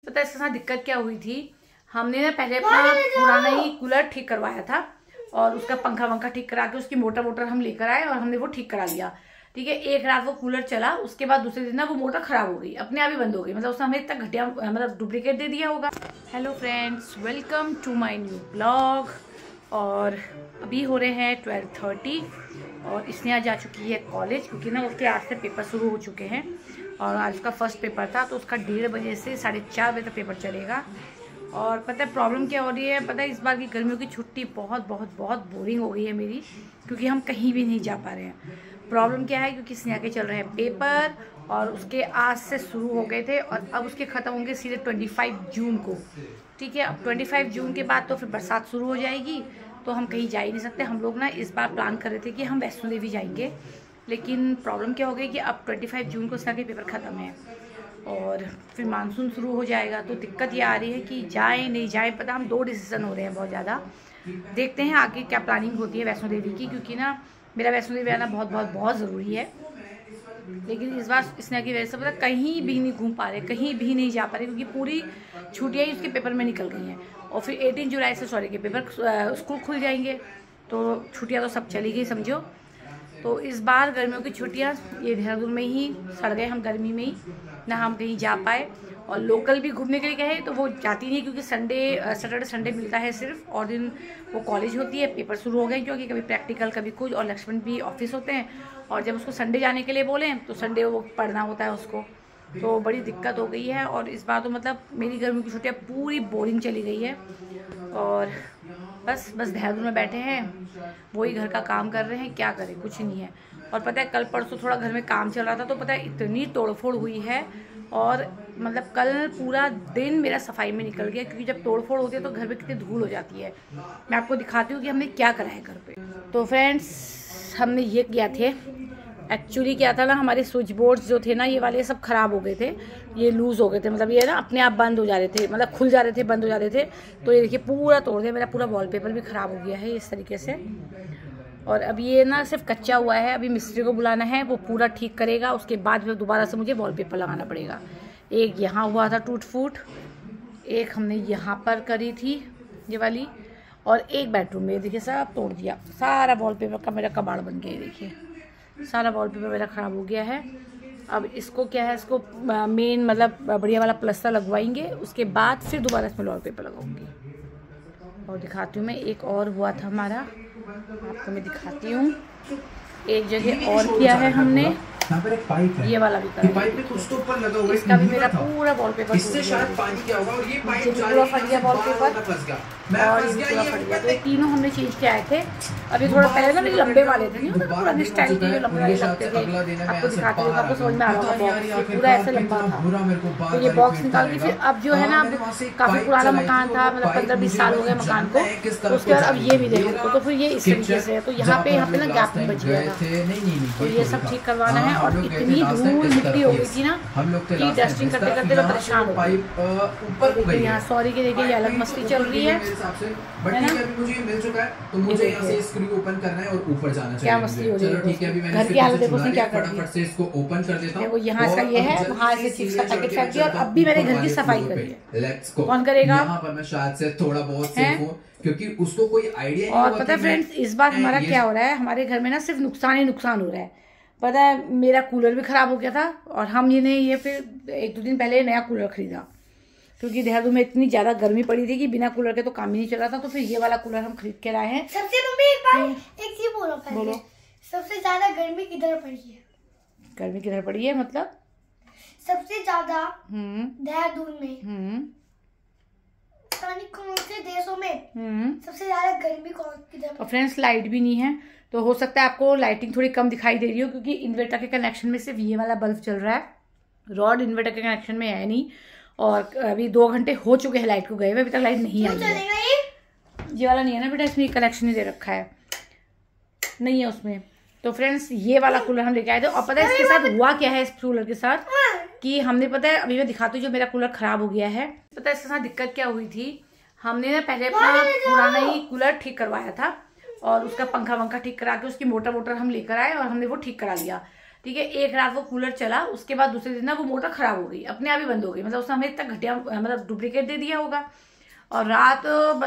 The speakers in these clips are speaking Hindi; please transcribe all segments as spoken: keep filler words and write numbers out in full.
पता है इसके साथ दिक्कत क्या हुई थी। हमने ना पहले अपना पुराना ही कूलर ठीक करवाया था और उसका पंखा वंखा ठीक करा के उसकी मोटर वोटर हम लेकर आए और हमने वो ठीक करा लिया। ठीक है, एक रात वो कूलर चला, उसके बाद दूसरे दिन ना वो मोटर खराब हो गई, अपने आप ही बंद हो गई। मतलब उसने हमें इतना घटिया मतलब डुप्लीकेट दे दिया होगा। Hello friends, welcome to my new blog. और अभी हो रहे हैं ट्वेल्व थर्टी और इसने आज जा चुकी है कॉलेज, क्योंकि ना उसके आज से पेपर शुरू हो चुके हैं और आज उसका फर्स्ट पेपर था, तो उसका डेढ़ बजे से साढ़े चार बजे तक पेपर चलेगा। और पता है प्रॉब्लम क्या हो रही है, पता है इस बार की गर्मियों की छुट्टी बहुत बहुत बहुत बोरिंग हो गई है मेरी, क्योंकि हम कहीं भी नहीं जा पा रहे हैं। प्रॉब्लम क्या है, क्योंकि स्नेहा के चल रहे हैं पेपर और उसके आज से शुरू हो गए थे और अब उसके ख़त्म होंगे सीधे पच्चीस जून को। ठीक है, अब पच्चीस जून के बाद तो फिर बरसात शुरू हो जाएगी, तो हम कहीं जा ही नहीं सकते। हम लोग ना इस बार प्लान कर रहे थे कि हम वैष्णो देवी जाएंगे, लेकिन प्रॉब्लम क्या हो गई कि अब पच्चीस जून को स्नेहा के पेपर ख़त्म है और फिर मानसून शुरू हो जाएगा, तो दिक्कत ये आ रही है कि जाएं नहीं जाएं। पता हम दो डिसीजन हो रहे हैं बहुत ज़्यादा। देखते हैं आगे क्या प्लानिंग होती है वैष्णो देवी की, क्योंकि ना मेरा वैष्णो देवी आना बहुत बहुत बहुत ज़रूरी है। लेकिन इस बार स्नेहा की वजह से पता कहीं भी नहीं घूम पा रहे, कहीं भी नहीं जा पा रहे, क्योंकि पूरी छुट्टियाँ ही उसके पेपर में निकल गई हैं और फिर अठारह जुलाई से सॉरी के पेपर स्कूल खुल जाएंगे, तो छुट्टियाँ तो सब चली गई समझो। तो इस बार गर्मियों की छुट्टियाँ ये देहरादून में ही सड़ गए हम, गर्मी में ही ना हम कहीं जा पाए। और लोकल भी घूमने के लिए गए तो वो जाती नहीं, क्योंकि संडे सैटरडे संडे मिलता है सिर्फ, और दिन वो कॉलेज होती है, पेपर शुरू हो गए क्योंकि कभी प्रैक्टिकल कभी कुछ, और लक्ष्मण भी ऑफिस होते हैं, और जब उसको संडे जाने के लिए बोलें तो संडे वो पढ़ना होता है उसको, तो बड़ी दिक्कत हो गई है। और इस बार तो मतलब मेरी गर्मी की छुट्टियाँ पूरी बोरिंग चली गई है और बस बस देहरादून में बैठे हैं, वही घर का काम कर रहे हैं, क्या करें कुछ नहीं है। और पता है कल परसों थोड़ा घर में काम चल रहा था, तो पता है इतनी तोड़फोड़ हुई है और मतलब कल पूरा दिन मेरा सफाई में निकल गया, क्योंकि जब तोड़फोड़ होती है तो घर में कितनी धूल हो जाती है। मैं आपको दिखाती हूँ कि हमने क्या करा है घर पे। तो फ्रेंड्स हमने ये किया थे, एक्चुअली क्या था ना, हमारे स्विच बोर्ड्स जो थे ना ये वाले सब ख़राब हो गए थे, ये लूज़ हो गए थे, मतलब ये ना अपने आप बंद हो जा रहे थे, मतलब खुल जा रहे थे बंद हो जा रहे थे। तो ये देखिए पूरा तोड़ दिया, मेरा पूरा वॉलपेपर भी ख़राब हो गया है इस तरीके से। और अब ये ना सिर्फ कच्चा हुआ है, अभी मिस्त्री को बुलाना है, वो पूरा ठीक करेगा, उसके बाद फिर दोबारा से मुझे वॉलपेपर लगाना पड़ेगा। एक यहाँ हुआ था टूट फूट, एक हमने यहाँ पर करी थी ये वाली, और एक बेडरूम में देखिए सब तोड़ दिया, सारा वॉलपेपर का मेरा कबाड़ बन गया। देखिए सारा वॉलपेपर मेरा ख़राब हो गया है। अब इसको क्या है, इसको मेन मतलब बढ़िया वाला प्लस्तर लगवाएंगे, उसके बाद फिर दोबारा इसमें वॉलपेपर लगाऊंगी। और दिखाती हूँ मैं, एक और हुआ था हमारा, आपको मैं दिखाती हूँ। एक जगह और किया है हमने, यहाँ पर एक पाइप है, ये वाला भी कर, पाइप में कुछ तो ऊपर लगा हुआ है, इसका भी मेरा पूरा वॉलपेपर, इससे शायद पानी क्या होगा, और ये पाइप पूरा फट गया वॉलपेपर और ये पूरा फट गया। तो ये तीनों हमने चेंज किए आए थे। अभी थोड़ा पहले ना मेरे लंबे वाले थे, नहीं होता पुराने स्टाइल के जो लंबे वाले लगते थे, आपको दिखाती हूँ, आपको समझ में आ रहा होगा, पूरा ऐसे लंबा था। तो ये बॉक्स निकाल के फिर अब जो है ना, अब काफी पुराना मकान था, मतलब पंद्रह बीस साल हो गए मकान को, तो उसके बाद अब ये भी देखो, तो फिर ये इस तरीके से है, तो यहाँ पे यहाँ पे ना गैप बच गया था, तो ये सब ठीक करवाना है। और इतनी धूल मिट्टी हो गई थी ना कि डस्टिंग करते करते मैं परेशान हो गई। यहाँ सॉरी के देखिए ये अलग मस्ती चल रही है, है ना, मुझे मिल चुका है, तो मुझे यहाँ से स्क्रू ओपन करना है और ऊपर जाना चाहिए। क्या मस्ती हो रही है, ठीक है, अभी मैंने घर की हालत देखो उसने क्या कर दी, फटाफट से इसको ओपन कर देता हूं। वो यहाँ का ये है, वहाँ से चिप्स का पैकेट फेंक दिया और अब भी मैंने घर की सफाई करी है। लेट्स गो, कौन करेगा यहाँ पर, मैं शायद से थोड़ा बहुत सेफ हूं, क्योंकि उसको कोई आइडिया नहीं। और पता है फ्रेंड्स इस बार हमारा क्या हो रहा है, हमारे घर में ना सिर्फ नुकसान ही नुकसान हो रहा है। पता है मेरा कूलर भी खराब हो गया था और हम ये नहीं ये फिर एक दो दिन पहले नया कूलर खरीदा, क्योंकि देहरादून में इतनी ज्यादा गर्मी पड़ी थी कि बिना कूलर के तो काम ही नहीं चल रहा था, तो फिर ये वाला कूलर हम खरीद के लाए हैं। सबसे मम्मी एक बार एक चीज बोलो पहले, बोलो सबसे ज्यादा गर्मी किधर पड़ी है? गर्मी किधर पड़ी है मतलब सबसे ज्यादा देहरादून में, हम्म कौन से देशों में सबसे ज्यादा गर्मी कौन किधर? और फ्रेंड्स लाइट भी नहीं है, तो हो सकता है आपको लाइटिंग थोड़ी कम दिखाई दे रही हो, क्योंकि इन्वर्टर के कनेक्शन में सिर्फ ये वाला बल्ब चल रहा है, रॉड इन्वर्टर के कनेक्शन में है नहीं। और अभी दो घंटे हो चुके हैं लाइट को गए हुए, अभी तक लाइट नहीं आई है। ये वाला नहीं है ना बेटा, इसमें कनेक्शन नहीं दे रखा है, नहीं है उसमें। तो फ्रेंड्स ये वाला कूलर हम लेके आए थे, और पता है इसके साथ हुआ क्या है, इस कूलर के साथ कि हमने, पता है अभी मैं दिखाती हूँ, जो मेरा कूलर खराब हो गया है। पता है इसके साथ दिक्कत क्या हुई थी, हमने ना पहले अपना पुराना ही कूलर ठीक करवाया था और उसका पंखा वंखा ठीक करा के उसकी मोटर वोटर हम लेकर आए और हमने वो ठीक करा लिया। ठीक है। एक रात वो कूलर चला, उसके बाद दूसरे दिन ना वो मोटर खराब हो गई, अपने आप ही बंद हो गई। मतलब उसने हमें इतना घटिया मतलब डुप्लीकेट दे दिया होगा। और रात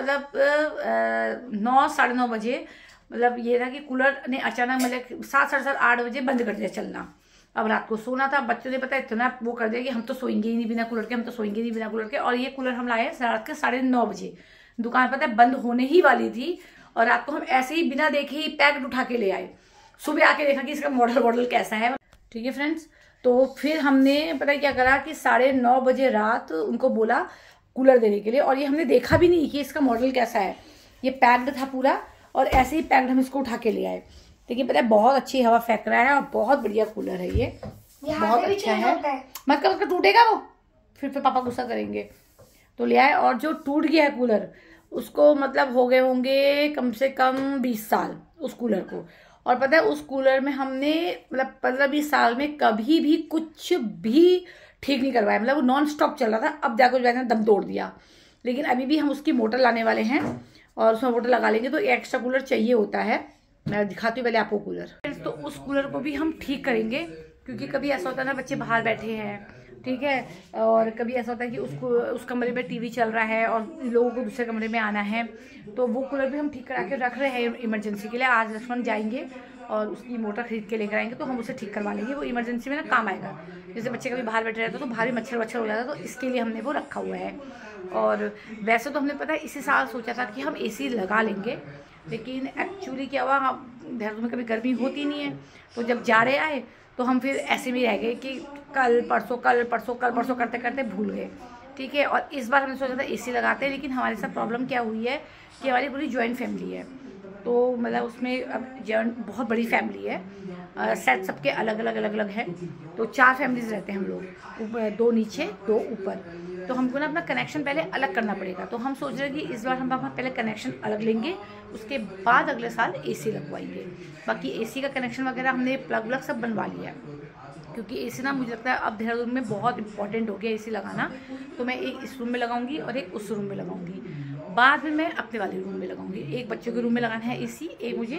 मतलब नौ साढ़े नौ बजे मतलब ये था कि कूलर ने अचानक मतलब सात साढ़े सात आठ बजे बंद कर दिया चलना। अब रात को सोना था, बच्चों ने पता इतना वो कर दिया कि हम तो सोएंगे ही नहीं बिना कूलर के, हम तो सोएंगे नहीं बिना कूलर के। और ये कूलर हम लाए रात के साढ़े नौ बजे, दुकान पता है बंद होने ही वाली थी, और रात को हम ऐसे ही बिना देखे ही पैकेट उठा के ले आए। सुबह आके देखा कि इसका मॉडल वॉडल कैसा है। ठीक है फ्रेंड्स, तो फिर हमने पता क्या करा कि साढ़े नौ बजे रात उनको बोला कूलर देने के लिए, और ये हमने देखा भी नहीं कि इसका मॉडल कैसा है। ये पैक्ड था पूरा, और ऐसे ही पैक्ड हम इसको उठा के ले आए। देखिए पता है बहुत अच्छी हवा फेंक रहा है और बहुत बढ़िया कूलर है ये, बहुत अच्छा है। मत कर टूटेगा वो, फिर फिर पापा गुस्सा करेंगे। तो ले आए, और जो टूट गया है कूलर उसको मतलब हो गए होंगे कम से कम बीस साल उस कूलर को। और पता है उस कूलर में हमने मतलब पंद्रह बीस साल में कभी भी कुछ भी ठीक नहीं करवाया, मतलब वो नॉन स्टॉप चल रहा था। अब जाकर जो है दम तोड़ दिया। लेकिन अभी भी हम उसकी मोटर लाने वाले हैं और उसमें मोटर लगा लेंगे, तो एक्स्ट्रा कूलर चाहिए होता है। मैं दिखाती हूँ पहले आपको कूलर। तो उस कूलर को भी हम ठीक करेंगे, क्योंकि कभी ऐसा होता है ना बच्चे बाहर बैठे हैं, ठीक है, और कभी ऐसा होता है कि उसको उस कमरे में टीवी चल रहा है और लोगों को दूसरे कमरे में आना है, तो वो कूलर भी हम ठीक करा के रख रहे हैं इमरजेंसी के लिए। आज लक्ष्मण जाएंगे और उसकी मोटर खरीद के लेकर आएंगे, तो हम उसे ठीक करवा लेंगे। वो इमरजेंसी में ना काम आएगा। जैसे बच्चे कभी बाहर बैठे रहते तो भारी मच्छर वच्छर हो जाता, तो इसके लिए हमने वो रखा हुआ है। और वैसे तो हमने पता है इसी साल सोचा था कि हम एसी लगा लेंगे, लेकिन एक्चुअली क्या हुआ, देहरादून में कभी गर्मी होती नहीं है, तो जब जा रहे आए तो हम फिर ऐसे में रह गए कि कल परसों कल परसों कल परसों करते करते भूल गए। ठीक है, और इस बार हमने सोचा था एसी लगाते हैं, लेकिन हमारे साथ प्रॉब्लम क्या हुई है कि हमारी पूरी जॉइंट फैमिली है, तो मतलब उसमें अब जॉइंट बहुत बड़ी फैमिली है, सेट सबके अलग अलग अलग अलग है, तो चार फैमिलीज रहते हैं हम लोग, दो नीचे दो ऊपर। तो हमको ना अपना कनेक्शन पहले अलग करना पड़ेगा। तो हम सोच रहे हैं कि इस बार हम अपना पहले कनेक्शन अलग लेंगे, उसके बाद अगले साल एसी लगवाएंगे। बाकी एसी का कनेक्शन वगैरह हमने प्लग व्लग सब बनवा लिया है, क्योंकि एसी ना मुझे लगता है अब देहरादून में बहुत इंपॉर्टेंट हो गया एसी लगाना। तो मैं एक इस रूम में लगाऊंगी और एक उस रूम में लगाऊंगी, बाद में मैं अपने वाले रूम में लगाऊंगी। एक बच्चों के रूम में लगाना है एसी, एक मुझे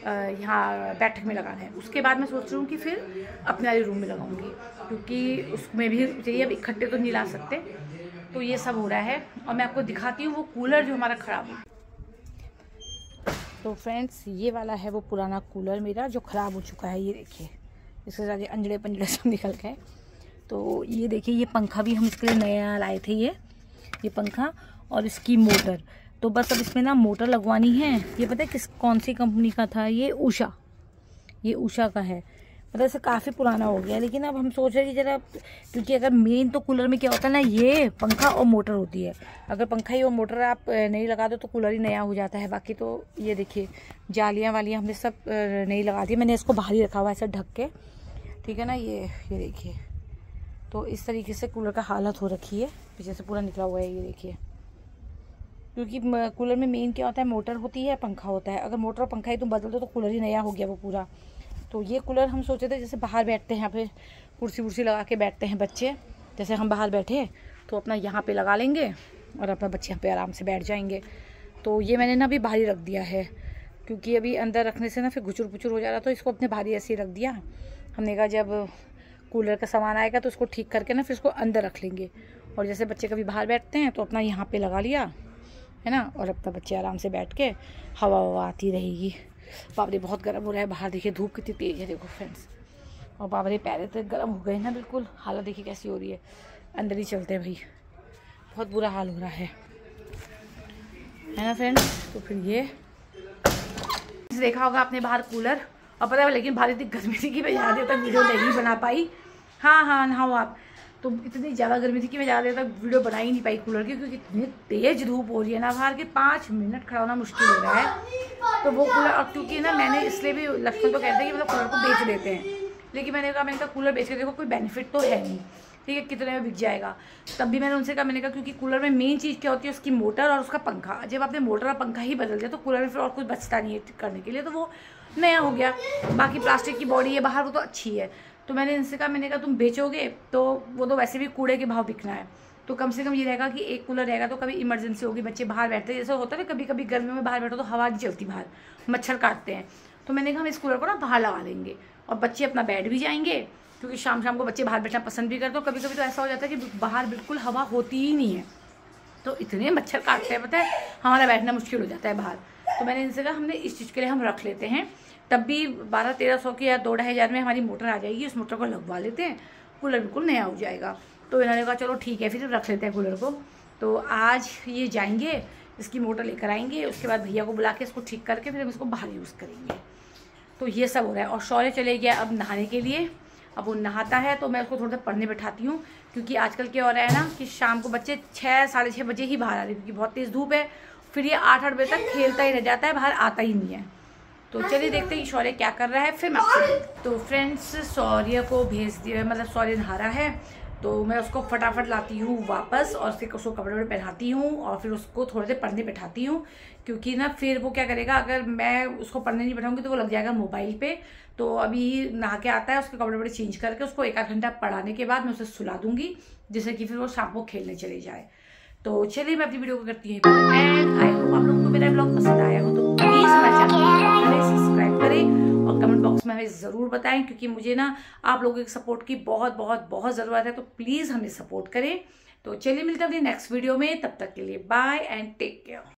यहाँ बैठक में लगाना है। उसके बाद मैं सोच रही हूँ कि फिर अपने वाले रूम में लगाऊंगी, क्योंकि उसमें भी चाहिए, अब इकट्ठे तो नहीं ला सकते। तो ये सब हो रहा है, और मैं आपको दिखाती हूँ वो कूलर जो हमारा ख़राब हो। तो फ्रेंड्स ये वाला है वो पुराना कूलर मेरा जो ख़राब हो चुका है। ये देखिए इसके साथ अंजड़े पंजड़े सब निकल गए। तो ये देखिए ये पंखा भी हम इसके लिए नया लाए थे, ये ये पंखा और इसकी मोटर। तो बस अब इसमें ना मोटर लगवानी है। ये पता है किस कौन सी कंपनी का था, ये उषा, ये उषा का है। मतलब इसे काफ़ी पुराना हो गया, लेकिन अब हम सोच रहे हैं कि जरा, क्योंकि अगर मेन तो कूलर में क्या होता है ना, ये पंखा और मोटर होती है। अगर पंखा ही और मोटर आप नहीं लगा दो तो कूलर ही नया हो जाता है। बाकी तो ये देखिए जालियाँ वालियाँ हमने सब नहीं लगा दी, मैंने इसको बाहर ही रखा हुआ है ऐसे ढक के, ठीक है ना। ये ये देखिए, तो इस तरीके से कूलर का हालत हो रखी है, पीछे से पूरा निकला हुआ है ये देखिए। क्योंकि कूलर में मेन क्या होता है, मोटर होती है, पंखा होता है। अगर मोटर और पंखा ही तुम बदल दो तो कूलर ही नया हो गया वो पूरा। तो ये कूलर हम सोचे थे जैसे बाहर बैठते हैं, यहाँ पे कुर्सी वुर्सी लगा के बैठते हैं बच्चे, जैसे हम बाहर बैठे तो अपना यहाँ पे लगा लेंगे और अपना बच्चे यहाँ पे आराम से बैठ जाएंगे। तो ये मैंने ना अभी बाहर ही रख दिया है, क्योंकि अभी अंदर रखने से ना फिर गुचुर पुचुर हो जा रहा, तो इसको अपने बाहर ही ऐसे ही रख दिया। हमने कहा जब कूलर का सामान आएगा तो उसको ठीक करके ना फिर इसको अंदर रख लेंगे, और जैसे बच्चे कभी बाहर बैठते हैं तो अपना यहाँ पे लगा लिया है ना, और अपना बच्चे आराम से बैठ के हवा ववा आती रहेगी। बाबरे बहुत गर्म हो रहा है बाहर, देखिए धूप कितनी तेज़ है देखो फ्रेंड्स, और बाबरे पैरे तो गर्म हो गए ना बिल्कुल। हालत देखिए कैसी हो रही है, अंदर ही चलते हैं भाई, बहुत बुरा हाल हो रहा है है ना फ्रेंड्स। तो फिर ये देखा होगा आपने बाहर कूलर, और पता है लेकिन बाहर इतनी गर्मी थी कि मैं ज़्यादा देर तक वीडियो नहीं बना पाई। हाँ हाँ नहाओ आप, तो इतनी ज़्यादा गर्मी थी कि मैं ज़्यादा देर तक वीडियो बना ही नहीं पाई कूलर की, क्योंकि इतनी तेज़ धूप हो रही है ना बाहर के, पाँच मिनट खड़ा होना मुश्किल हो रहा है। तो वो कूलर, और क्योंकि ना मैंने इसलिए भी लक्ष्मण तो कहते हैं कि मतलब कूलर को बेच देते हैं, लेकिन मैंने कहा मैंने कहा कूलर बेच के देखो कोई बेनिफिट तो है नहीं, ठीक है, कितने में बिक जाएगा। तब भी मैंने उनसे कहा, मैंने कहा क्योंकि कूलर में मेन चीज़ क्या होती है उसकी मोटर और उसका पंखा। जब आपने मोटर और पंखा ही बदल दिया तो कूलर में फिर और कुछ बचता नहीं है करने के लिए, तो वो नया हो गया। बाकी प्लास्टिक की बॉडी है बाहर, वो तो अच्छी है। तो मैंने इनसे कहा, मैंने कहा तुम बेचोगे तो वो तो वैसे भी कूड़े के भाव बिकना है, तो कम से कम ये रहेगा कि एक कूलर रहेगा, तो कभी इमरजेंसी होगी, बच्चे बाहर बैठते हैं, जैसे होता है ना कभी कभी गर्मियों में बाहर बैठो तो हवा नहीं चलती, बाहर मच्छर काटते हैं, तो मैंने कहा हम इस कूलर को ना बाहर लगा लेंगे और बच्चे अपना बैठ भी जाएंगे, क्योंकि शाम शाम को बच्चे बाहर बैठना पसंद भी करते हो। कभी कभी तो ऐसा हो जाता है कि बाहर बिल्कुल हवा होती ही नहीं है, तो इतने मच्छर काटते हैं पता है, हमारा बैठना मुश्किल हो जाता है बाहर। तो मैंने इनसे कहा हमने इस चीज़ के लिए हम रख लेते हैं, तब भी बारह तेरह सौ की या दो ढाई हज़ार में हमारी मोटर आ जाएगी, उस मोटर को लगवा लेते हैं, कूलर बिल्कुल नया हो जाएगा। तो इन्होंने कहा चलो ठीक है फिर रख लेते हैं कूलर को। तो आज ये जाएंगे, इसकी मोटर लेकर आएंगे, उसके बाद भैया को बुला के इसको ठीक करके फिर हम इसको बाहर यूज़ करेंगे। तो ये सब हो रहा है। और शौर्य चले गया अब नहाने के लिए, अब वो नहाता है तो मैं उसको थोड़ा सा पढ़ने बैठाती हूँ, क्योंकि आजकल क्या हो रहा है ना कि शाम को बच्चे छः साढ़े छः बजे ही बाहर आ रहे हैं, क्योंकि बहुत तेज़ धूप है, फिर ये आठ आठ बजे तक खेलता ही रह जाता है, बाहर आता ही नहीं है। तो चलिए देखते हैं शौर्य क्या कर रहा है, फिर मैं आपसे। तो फ्रेंड्स शौर्य को भेज दिया, मतलब शौर्य नहा रहा है, तो मैं उसको फटाफट लाती हूँ वापस और फिर उसको कपड़े वपड़े पहनाती हूँ और फिर उसको थोड़े देर पढ़ने बैठाती हूँ, क्योंकि ना फिर वो क्या करेगा, अगर मैं उसको पढ़ने नहीं बैठाऊंगी तो वो लग जाएगा मोबाइल पे। तो अभी नहा के आता है, उसके कपड़े वपड़े चेंज करके उसको एक आध घंटा पढ़ाने के बाद मैं उसे सुला दूंगी, जिससे कि फिर वो शाम को खेलने चले जाए। तो चलिए मैं अपनी वीडियो को करती हूँ एंड आई होप आप लोगों को मेरा ब्लॉग पसंद आया हो, तो प्लीज़ हमारे चैनल को सब्सक्राइब करें और कमेंट बॉक्स में हमें ज़रूर बताएं, क्योंकि मुझे ना आप लोगों के सपोर्ट की बहुत बहुत बहुत ज़रूरत है, तो प्लीज़ हमें सपोर्ट करें। तो चलिए मिलते हैं अपनी नेक्स्ट वीडियो में, तब तक के लिए बाय एंड टेक केयर।